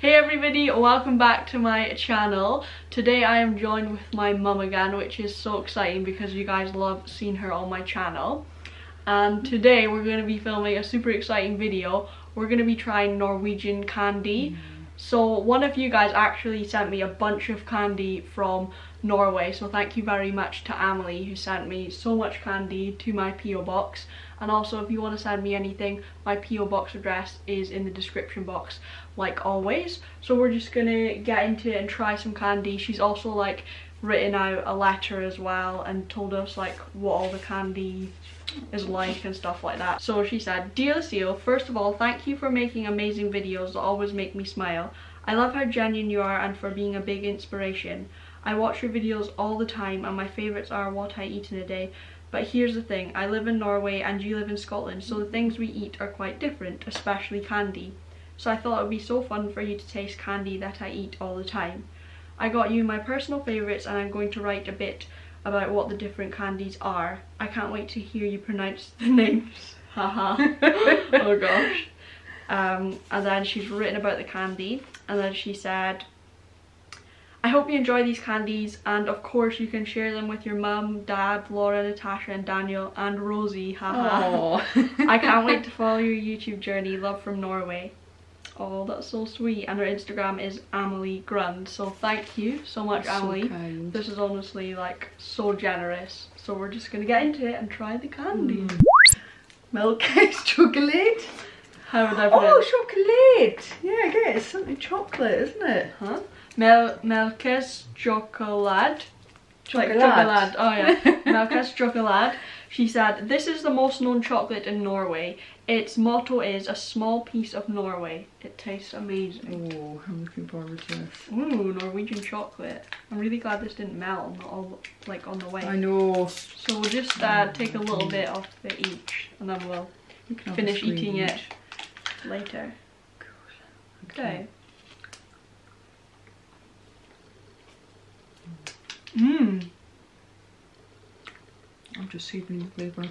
Hey everybody, welcome back to my channel. Today I am joined with my mum again, which is so exciting because you guys love seeing her on my channel. And today we're going to be filming a super exciting video. We're going to be trying Norwegian candy. So one of you guys actually sent me a bunch of candy from Norway, so thank you very much to Amelie who sent me so much candy to my PO box. And also, if you want to send me anything, my PO box address is in the description box like always. So we're just gonna get into it and try some candy. She's also like written out a letter as well and told us like what all the candy is like and stuff like that. So she said, "Dear Lucille, first of all, thank you for making amazing videos that always make me smile. I love how genuine you are and for being a big inspiration. I watch your videos all the time and my favourites are what I eat in a day. But here's the thing, I live in Norway and you live in Scotland, so the things we eat are quite different, especially candy. So I thought it would be so fun for you to taste candy that I eat all the time. I got you my personal favourites and I'm going to write a bit about what the different candies are. I can't wait to hear you pronounce the names." Haha. Oh gosh. And then she's written about the candy, and then she said, "I hope you enjoy these candies, and of course you can share them with your mum, dad, Laura, Natasha and Daniel and Rosie. Haha. I can't wait to follow your YouTube journey. Love from Norway." Oh, that's so sweet. And her Instagram is Amelie Grund. So thank you so much, that's Amelie. So kind. This is honestly like so generous. So we're just gonna get into it and try the candy. Milk cake chocolate. How would I put it? Oh, chocolate. Yeah, I get it. It's something chocolate, isn't it? Huh? Melkes chocolate. Like chocolate. Oh yeah. Melkes chocolate. She said, "This is the most known chocolate in Norway. Its motto is a small piece of Norway. It tastes amazing." Oh, I'm looking forward to this. Ooh, Norwegian chocolate. I'm really glad this didn't melt on the way. I know. So we'll just take a little bit off it each, and then we'll finish eating it later. Okay. I'm just savouring the flavour.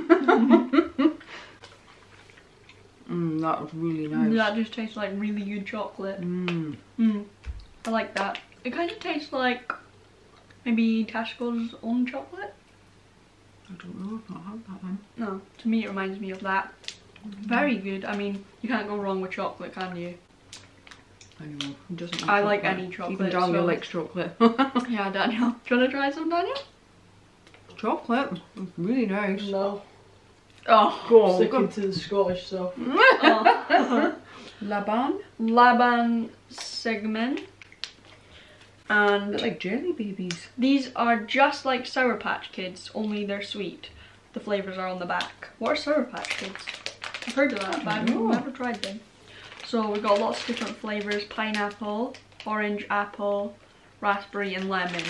That was really nice. That just tastes like really good chocolate. I like that. It kind of tastes like maybe Tesco's own chocolate. I don't know, I've not had that one. No, to me it reminds me of that. Very good. I mean, you can't go wrong with chocolate, can you? I know. Who doesn't like I chocolate? like any chocolate. Even Daniel likes chocolate. Yeah, Daniel. Do you want to try some, Daniel? Chocolate? It's really nice. No. Oh, go on. Sticking to the Scottish stuff. Oh. Laban Segmen. And they're like jelly babies. These are just like Sour Patch Kids, only they're sweet. The flavours are on the back. What are Sour Patch Kids? I've heard of that, but I've never tried them. So we've got lots of different flavours: pineapple, orange, apple, raspberry and lemon.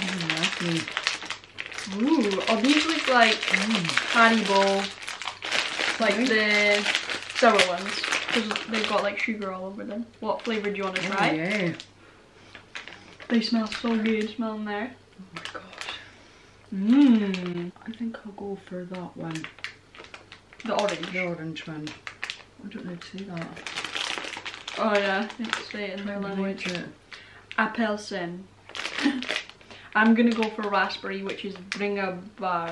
Ooh, oh, these look like Haribo, like the sour ones, because they've got like sugar all over them. What flavour do you want to try? Oh, yeah. They smell so good, smell them there. Oh my gosh. I think I'll go for that one. The orange? The orange one. I don't know how to say that. Oh yeah, I think say it in their language. Appelsin. I'm gonna go for raspberry, which is bringebær.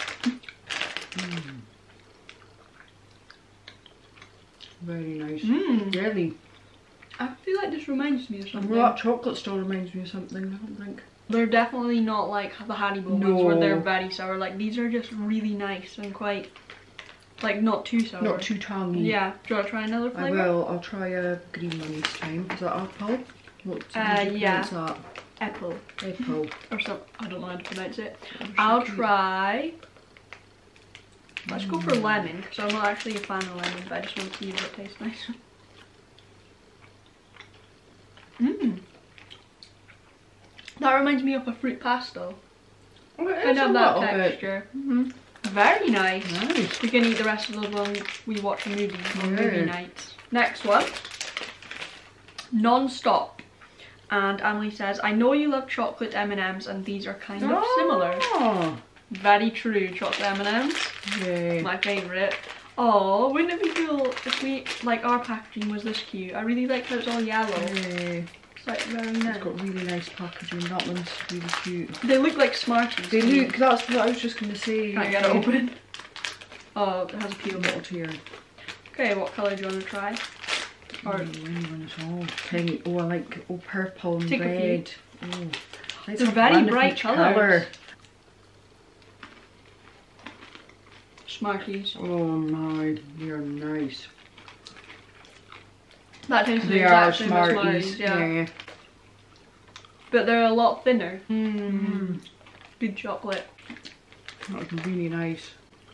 Very nice. Jelly. I feel like this reminds me of something. Well, that chocolate still reminds me of something, I don't think. They're definitely not like the Haribo ones where they're very sour. Like these are just really nice and quite, like, not too sour. Not too tangy. Yeah. Do you want to try another flavour? I will. I'll try a green one this time. Is that apple? Yeah. That? Apple. Apple. Or some, I don't know how to pronounce it. I'll try. Let's go for lemon, because I'm not actually a fan of lemon, but I just want to see if it tastes nice. That reminds me of a fruit pastel. Kind of that texture. Very nice. We can eat the rest of those when we watch a movie on movie nights. Next one. Non-stop. And Amelie says, "I know you love chocolate M&Ms and these are kind of similar." Very true, chocolate M&Ms. Yay. My favourite. Oh, wouldn't it be cool if we, like, our packaging was this cute? I really like how it's all yellow. Yeah. It's like very nice. It's got really nice packaging. That one's really cute. They look like Smarties. They look, that's what I was just going to say. Can't get it open. Oh, it has a peel. Bottle here. Okay, what colour do you want to try? Or anyone at all. Pink. Oh, I like purple and Take a few. red. Oh, let's They're have very one of bright each colours. colour. Smarties. Oh my, they're nice. That tastes the They are exact same as Smarties. yeah. But they're a lot thinner. Mm. Good chocolate. That would be really nice.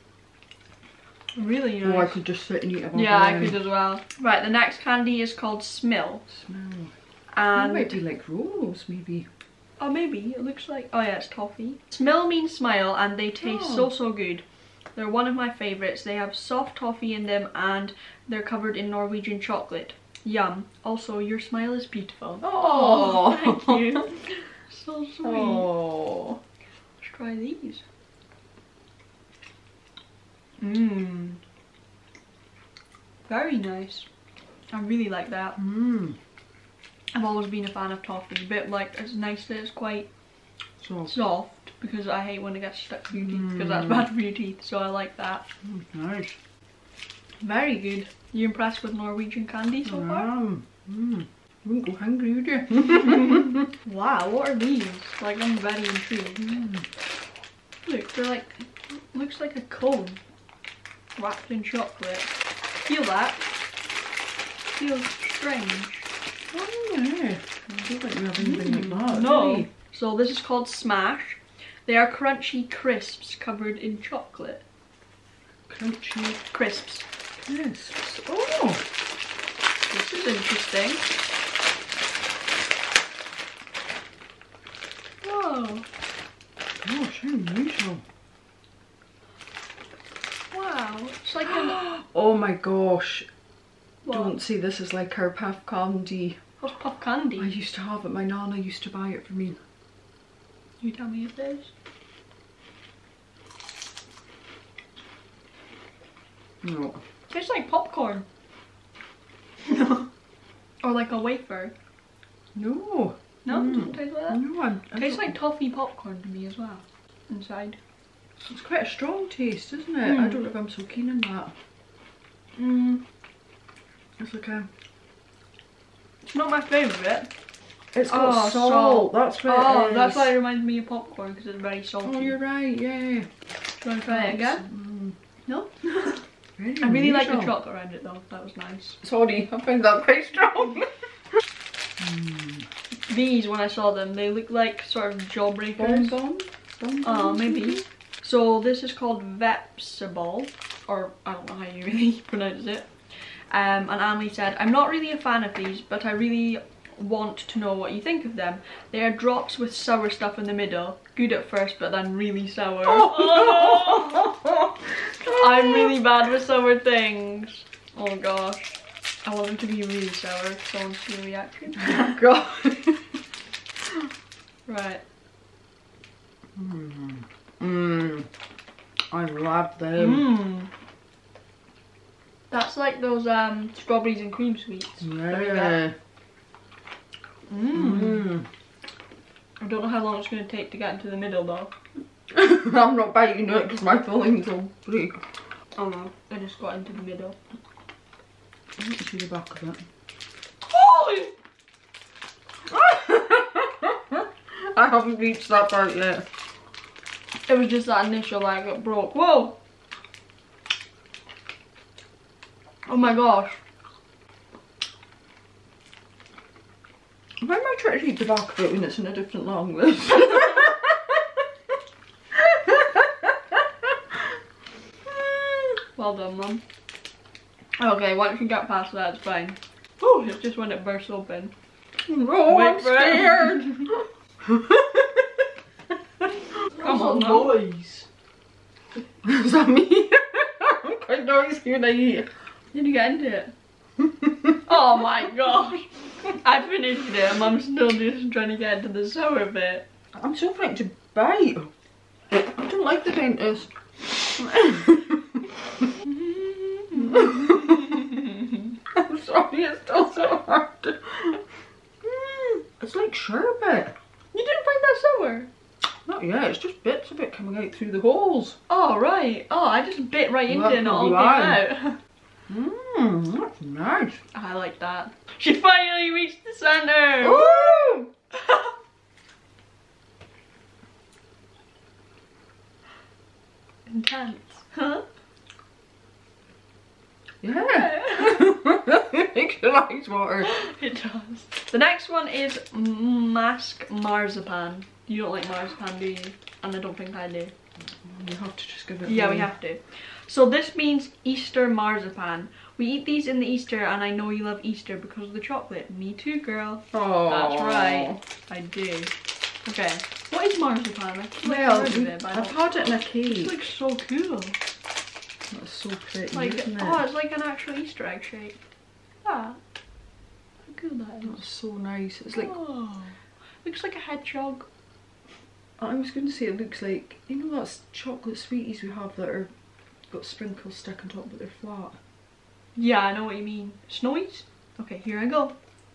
Really nice. Oh, I could just sit and eat a Yeah, I could as well. Right, the next candy is called Smill. Smell. It And might be like rolls, maybe. oh, maybe it looks like, oh yeah, it's toffee. Smill means smile, and they taste so good. They're one of my favorites. They have soft toffee in them, and they're covered in Norwegian chocolate. Yum. Also, your smile is beautiful. Oh, Thank you. So sweet. Oh. Let's try these. Mmm. Very nice. I really like that. Mmm. I've always been a fan of toffee, but like it's nice that it's quite soft, because I hate when it gets stuck to your teeth, because that's bad for your teeth, so I like that. Nice. Very good. You impressed with Norwegian candy so far? You won't go hungry, would you? Wow, what are these? Like, I'm very intrigued. Look, they're like, looks like a cone wrapped in chocolate. Feel that? Feels strange. Oh yeah. I don't think we have anything like that. No. do we? So this is called Smash. They are crunchy crisps covered in chocolate. Crunchy Crisps. crisps. Oh! This is interesting. Whoa. Gosh, how unusual. Wow. It's like an... Oh my gosh. What? Don't say this is like our puff candy. What's puff I candy? used to have it. My nana used to buy it for me. You tell me if it is. No. Tastes like popcorn. No. Or like a wafer. No. No? It doesn't taste like that? No, I Tastes don't- like toffee popcorn to me as well. Inside. It's quite a strong taste, isn't it? I don't know if I'm so keen on that. Mmm. It's like a... It's not my favourite. It's got Oh, salt. salt. That's what Oh, it is. that's why it reminds me of popcorn, because it's very salty. Oh, you're right, yeah. Do you want to try it again? No? Very I really like the unusual. chocolate around it though, that was nice. Sorry, I found that quite strong. These, when I saw them, they look like sort of jawbreakers. Bon. Maybe. So this is called Vepsible, or I don't know how you really pronounce it. And Emily said, I'm not really a fan of these, but I really want to know what you think of them. They are drops with sour stuff in the middle. Good at first, but then really sour. Oh. I'm really bad with sour things. Oh gosh. I want them to be really sour, so I want to see a reaction. God. Right. I love them. That's like those strawberries and cream sweets. Yeah. I don't know how long it's going to take to get into the middle though. I'm not biting it because my fillings will break. Oh no, I just got into the middle. I want to see the back of it. Holy! I haven't reached that part yet. It was just that initial like it broke. Whoa! Oh my gosh. Why am I trying to read the back of it when it's in a different language? Well done, Mum. Okay, once you get past that, it's fine. Oh, it's just when it bursts open. Oh, Wait I'm for it. scared. Come on, Mum. Boys. Is that me? I'm quite noisy when I eat. Did you get into it? Oh my gosh. I finished it and Mum's still just trying to get into the sour bit. I'm so frightened to bite. I don't like the dentist. sorry, it's still so hard. It's like sherbet. You didn't find that sour? Not yet, it's just bits of it coming out through the holes. Oh, right. Oh, I just bit right into Well, it and it all came right. out. That's nice. I like that. She finally reached the center! Woo! Intense. Huh? Yeah. It makes your eyes water. It does. The next one is mask marzipan. You don't like marzipan, do you? And I don't think I do. You have to just give it. Yeah, we have to. So this means Easter marzipan. We eat these in the Easter, and I know you love Easter because of the chocolate. Me too, girl. Oh, That's right. I do. Okay. What is marzipan? I keep Well, heard of it, but I I've don't- had it in a It cake. looks so cool. That's so pretty, Like, isn't it? oh, it's like an actual Easter egg shape. Ah, how cool that is. That's so nice. It's like, Oh, looks like a hedgehog. I was going to say it looks like, you know those chocolate sweeties we have that are got sprinkles stuck on top but they're flat? Yeah, I know what you mean. Snowies? Okay, here I go.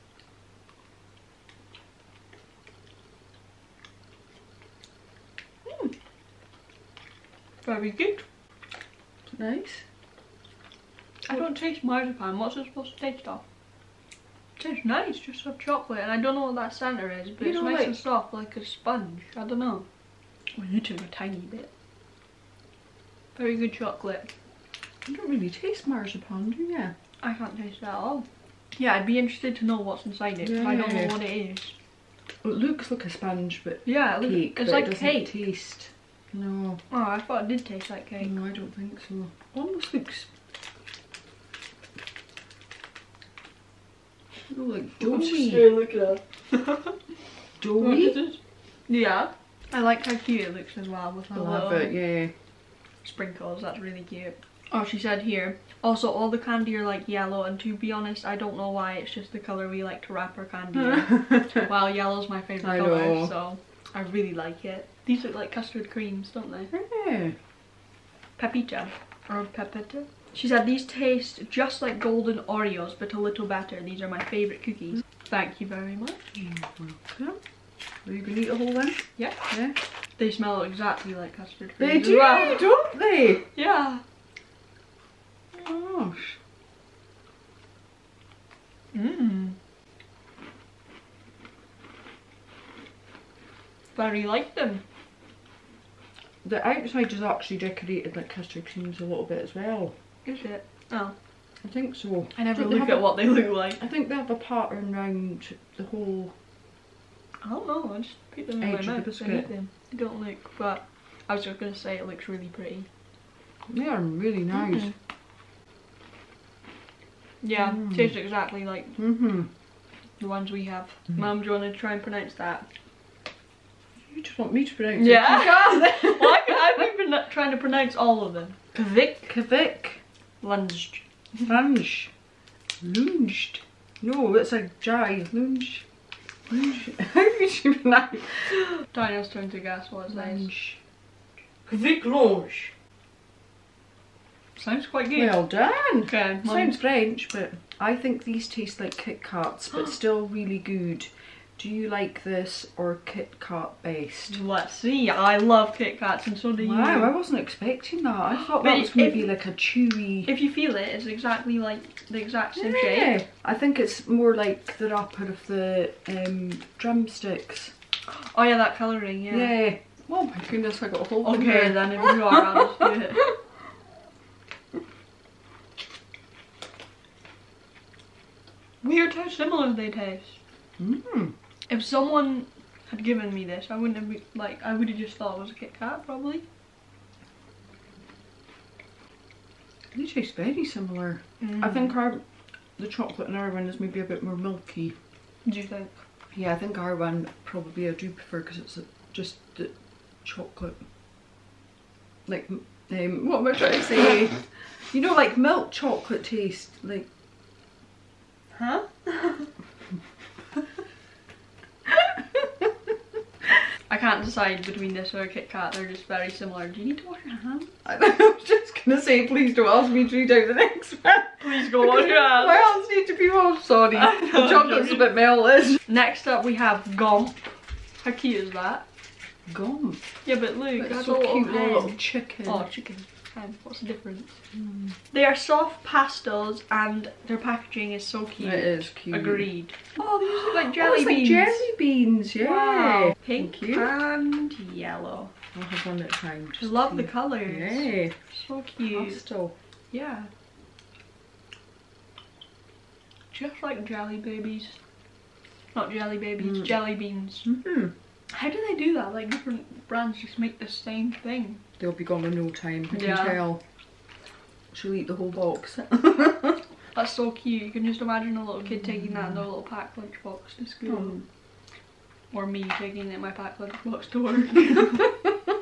Very good. Nice. I don't taste marzipan. What's it supposed to taste of? It tastes nice, just of chocolate. And I don't know what that center is, but You it's know, nice like- and soft, like a sponge. I don't know. Well, you took a tiny bit. Very good chocolate. You don't really taste marzipan, do you? I can't taste that at all. Yeah, I'd be interested to know what's inside it. 'Cause I don't know Yeah. what it is. It looks like a sponge, but Yeah, cake. it's but like it doesn't cake. taste. No, Oh, I thought it did taste like cake. no, I don't think so. Almost looks. Oh, like What's doughy. your look at? Doughy. Yeah. I like how cute it looks as well with I the love little it. Yeah. sprinkles. That's really cute. Oh, she said here. Also, all the candy are like yellow, and to be honest, I don't know why. It's just the color we like to wrap our candy in. Well, yellow's my favorite I color, know. so I really like it. These look like custard creams, don't they? Yeah. Pepita or pepita. She said these taste just like golden Oreos, but a little better. These are my favorite cookies. Thank you very much. You're welcome. Are you gonna eat a whole one? Yeah. Yeah. They smell exactly like custard They creams. do, as well. don't they? Yeah. Gosh. Mmm. Very like them. The outside is actually decorated like custard creams a little bit as well. Is it? Oh. I think so. I never think they look have at what they look like. I think they have a pattern round the whole. I don't know, I just put them in Edge my of the mouth and biscuit. eat them. They don't look, but I was just going to say it looks really pretty. They are really nice. Mhm. Yeah, Mm. tastes exactly like Mhm. the ones we have. Mhm. Mum, do you want to try and pronounce that? You just want me to pronounce Yeah. it? You Well, I've been trying to pronounce all of them. Kvik, Kvik. lunged. Lunge. Lunged. No, it's a jai. Lunge. Lunge. How could you pronounce? Daniel's turn to guess what it says. Lunge. Quick lunch. Sounds quite good. Well done. Okay, Sounds French, but I think these taste like Kit Kats, but still really good. Do you like this or Kit Kat best? let's see. I love Kit Kats and so do Wow, I you. wasn't expecting that. I thought But that was going if- to be like a chewy. If you feel it, it's exactly like the exact same Yeah, shape. I think it's more like the wrapper of the drumsticks. Oh yeah, that colouring, yeah. Yeah. Oh my goodness, I got a whole one Okay, there. then if you are, I'll just do it. Weird how similar they taste. Mm. If someone had given me this, I wouldn't have been, like, I would have just thought it was a Kit Kat, probably. They taste very similar. I think the chocolate in our one is maybe a bit more milky. Do you think? Yeah, I think our one probably I do prefer because it's just the chocolate. Like, what am I trying to say? You know, like milk chocolate taste, like. Huh? I can't decide between this or a Kit Kat, they're just very similar. Do you need to wash your hands? I was just gonna say, please don't ask me to read out the next one. please go wash your hands. My hands need to be washed, sorry. The chocolate's a bit melted. Next up we have Gomp. How cute is that? Gomp. Yeah, but look, It's that's so a little cute, hen. little chicken. Oh, chicken. What's the difference? They are soft pastels and their packaging is so cute. It is cute. Agreed. Oh, these look like Oh, jelly it's beans. like jelly beans, yeah. Wow. Pink Thank you. and yellow. I'll have one at a time. I just love to- the colours. Yeah. So cute. Pastel. Yeah. Just like jelly babies. Not jelly babies, jelly beans. Mm-hmm. How do they do that? Like different brands just make the same thing. They'll be gone in no time, I can Yeah. tell. She'll eat the whole box. That's so cute. You can just imagine a little kid taking that in their little packed lunchbox to school. Or me taking it in my packed lunchbox to work.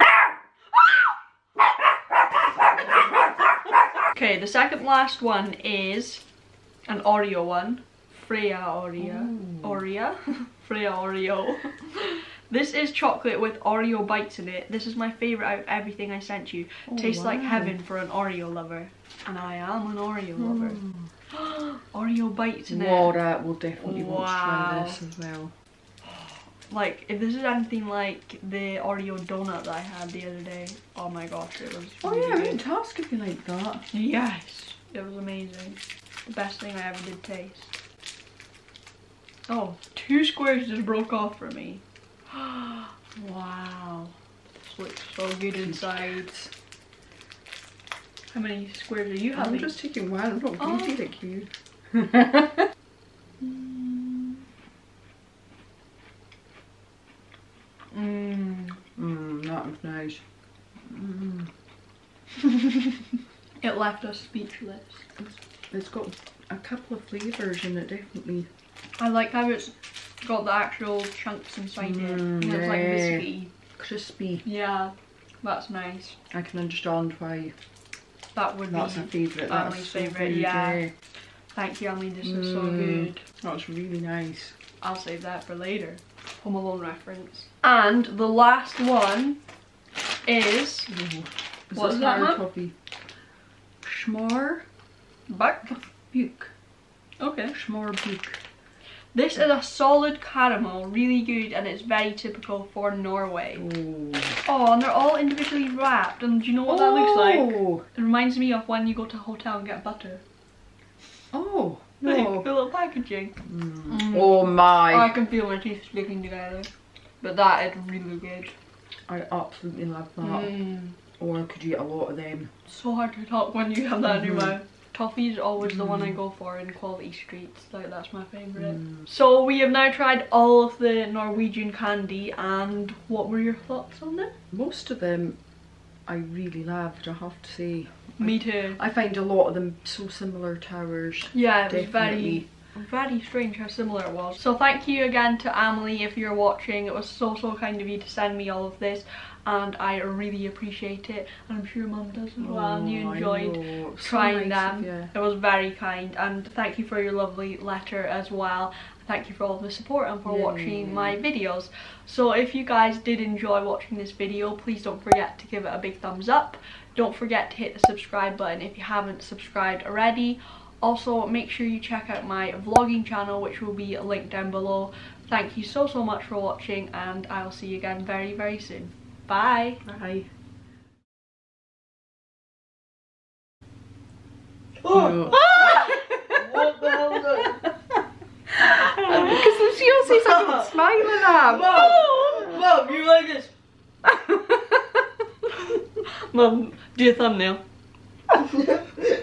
Okay, the second last one is an Oreo one. Freya Oreo. Oreo? Freya Oreo. This is chocolate with Oreo bites in it. This is my favourite out of everything I sent you. Tastes like heaven for an Oreo lover. And I am an Oreo lover. Oreo bites in it. Laura will definitely want to try Wow. this as well. Like, if this is anything like the Oreo donut that I had the other day, oh my gosh, it was Oh really yeah, I good. meant to ask if you like that. Yes, it was amazing. The best thing I ever did taste. Oh, 2 squares just broke off for me. Wow, this looks so good inside. How many squares are you having? I'm just taking one, I'm not Oh. greedy like you. That was nice. It left us speechless. It's got a couple of flavours in it, definitely. I like how it's got the actual chunks inside it. And it's like yeah. biscuity. Crispy. Yeah, that's nice. I can understand why That would that's a be favourite. Emily's That's so favourite, good, yeah. Thank you, Emily. This is so good. That's really nice. I'll save that for later. Home Alone reference. And the last one is What's this that, hard Mum? copy? Schmar Buck. Buke. Okay. Schmar Buke. This is a solid caramel, really good, and it's very typical for Norway. Oh. Oh, and they're all individually wrapped, and do you know what that looks like? Oh. It reminds me of when you go to a hotel and get butter. Oh. Like, No. the little packaging. Oh I my. can feel my teeth sticking together. But that is really good. I absolutely love that. Or could you eat a lot of them? So hard to talk when you have that in your mouth. Toffee is always the one I go for in Quality Streets. Like, that's my favourite. So we have now tried all of the Norwegian candy, and what were your thoughts on them? Most of them I really loved, I have to say. Me too. I find a lot of them so similar to ours. Yeah, it was Definitely. very strange how similar it was. So thank you again to Emily if you're watching. It was so kind of you to send me all of this, and I really appreciate it, and I'm sure Mum does as well, and you Oh, I enjoyed know. It was so trying nice of them. you. It was very kind, and thank you for your lovely letter as well. Thank you for all the support and for watching my videos. So if you guys did enjoy watching this video, please don't forget to give it a big thumbs up. Don't forget to hit the subscribe button if you haven't subscribed already. Also, make sure you check out my vlogging channel, which will be linked down below. Thank you so much for watching, and I'll see you again very soon. Bye! Bye. Oh, what the hell is that? Because Lucy says I'm smiling at. Mom, you like this? Mum, do a thumbnail.